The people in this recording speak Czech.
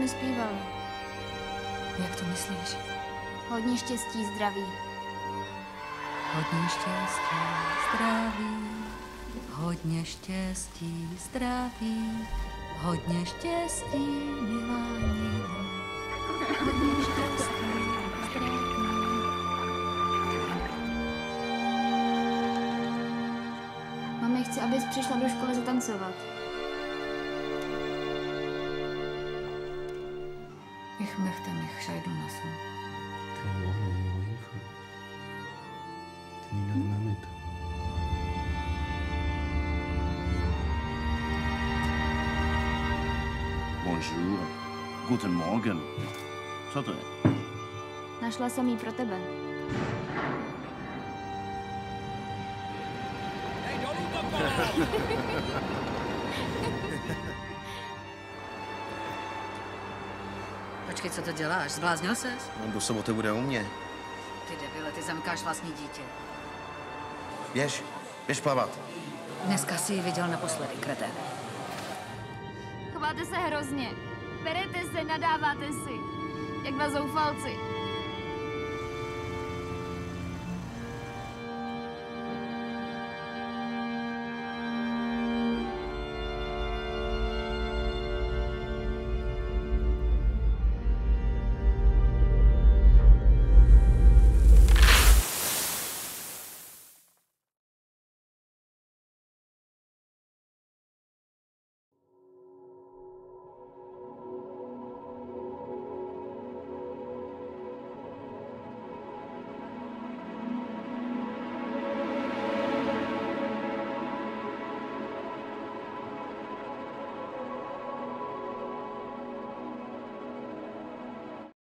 zpívali. Jak to myslíš? Hodně štěstí, zdraví. Hodně štěstí, zdraví, hodně štěstí, zdraví, hodně štěstí, milá Nino. Hodně štěstí, zdraví. Mami, chci, abys přišla do školy zatancovat. Ich möchte mich scheiden lassen. Bonjour. Guten Morgen. Co to je? Našla jsem jí pro tebe. Počkej, co to děláš? Zbláznil ses? On do soboty bude u mě. Ty debile, ty zamykáš vlastní dítě. Běž plavat. Dneska jsi ji viděl naposledy, kreténe. Chováte se hrozně. Berete se, nadáváte si. Jak dva zoufalci.